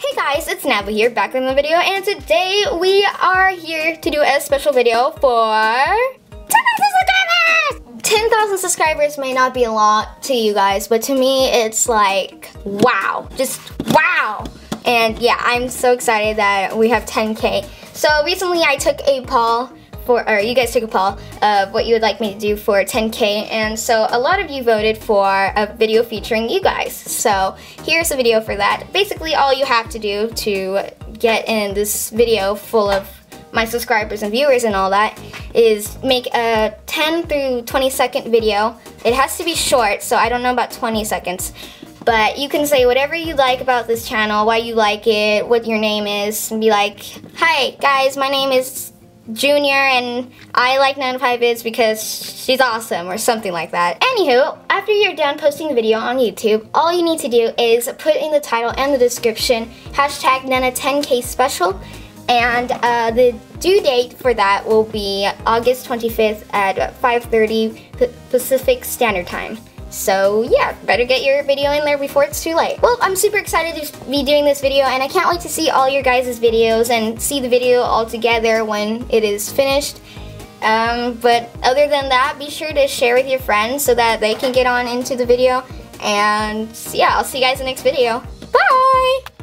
Hey guys, it's Nava here, back in the video, and today we are here to do a special video for 10,000 subscribers! 10,000 subscribers may not be a lot to you guys, but to me it's like, wow. Just wow! And yeah, I'm so excited that we have 10K. So recently I took a poll, or you guys took a poll of what you would like me to do for 10K, and so a lot of you voted for a video featuring you guys. So here's a video for that. Basically all you have to do to get in this video full of my subscribers and viewers and all that is make a 10 through 20 second video. It has to be short, so I don't know about 20 seconds. But you can say whatever you like about this channel, why you like it, what your name is, and be like, hi guys, my name is Junior and I like 9to5vids because she's awesome, or something like that. Anywho, after you're done posting the video on YouTube, all you need to do is put in the title and the description hashtag Nana10K special, and the due date for that will be August 25th at 5:30 Pacific Standard Time. So yeah, better get your video in there before it's too late. Well, I'm super excited to be doing this video, and I can't wait to see all your guys' videos and see the video all together when it is finished. But other than that, be sure to share with your friends so that they can get on into the video. And yeah, I'll see you guys in the next video. Bye!